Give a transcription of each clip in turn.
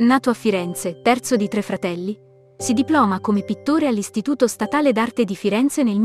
Nato a Firenze, terzo di 3 fratelli, si diploma come pittore all'Istituto Statale d'Arte di Firenze nel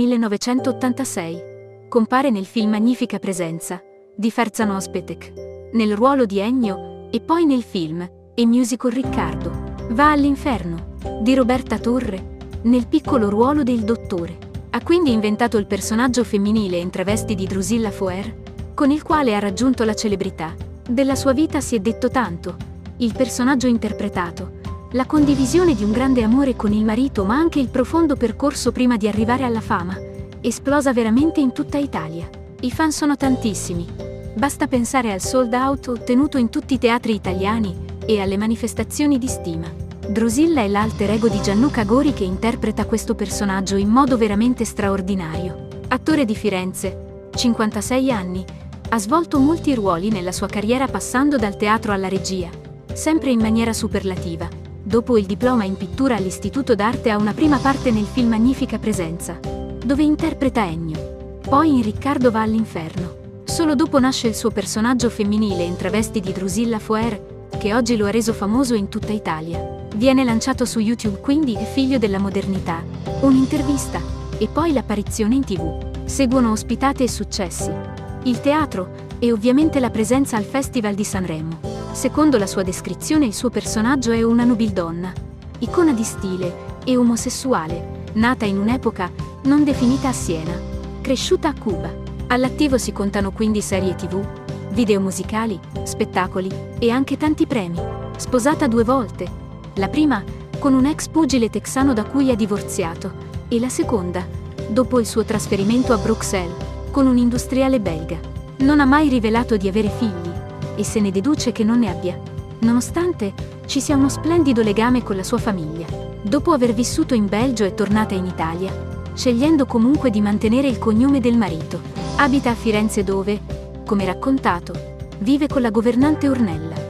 1986. Compare nel film Magnifica Presenza, di Ferzan Özpetek, nel ruolo di Ennio, e poi nel film e musical Riccardo va all'inferno, di Roberta Torre, nel piccolo ruolo del dottore. Ha quindi inventato il personaggio femminile in travesti di Drusilla Foer, con il quale ha raggiunto la celebrità. Della sua vita si è detto tanto: il personaggio interpretato, la condivisione di un grande amore con il marito, ma anche il profondo percorso prima di arrivare alla fama, esplosa veramente in tutta Italia. I fan sono tantissimi. Basta pensare al sold out ottenuto in tutti i teatri italiani e alle manifestazioni di stima. Drusilla è l'alter ego di Gianluca Gori, che interpreta questo personaggio in modo veramente straordinario. Attore di Firenze, 56 anni, ha svolto molti ruoli nella sua carriera, passando dal teatro alla regia, sempre in maniera superlativa. Dopo il diploma in pittura all'Istituto d'Arte ha una prima parte nel film Magnifica Presenza, dove interpreta Ennio. Poi in Riccardo va all'inferno. Solo dopo nasce il suo personaggio femminile in travesti di Drusilla Foer, che oggi lo ha reso famoso in tutta Italia. Viene lanciato su YouTube, quindi è figlio della modernità. Un'intervista e poi l'apparizione in TV. Seguono ospitate e successi, il teatro e ovviamente la presenza al Festival di Sanremo. Secondo la sua descrizione, il suo personaggio è una nobildonna, icona di stile e omosessuale, nata in un'epoca non definita a Siena, cresciuta a Cuba. All'attivo si contano quindi serie TV, video musicali, spettacoli e anche tanti premi. Sposata 2 volte, la prima con un ex pugile texano da cui ha divorziato, e la seconda dopo il suo trasferimento a Bruxelles con un industriale belga. Non ha mai rivelato di avere figli e se ne deduce che non ne abbia, nonostante ci sia uno splendido legame con la sua famiglia. Dopo aver vissuto in Belgio è tornata in Italia, scegliendo comunque di mantenere il cognome del marito. Abita a Firenze dove, come raccontato, vive con la governante Ornella.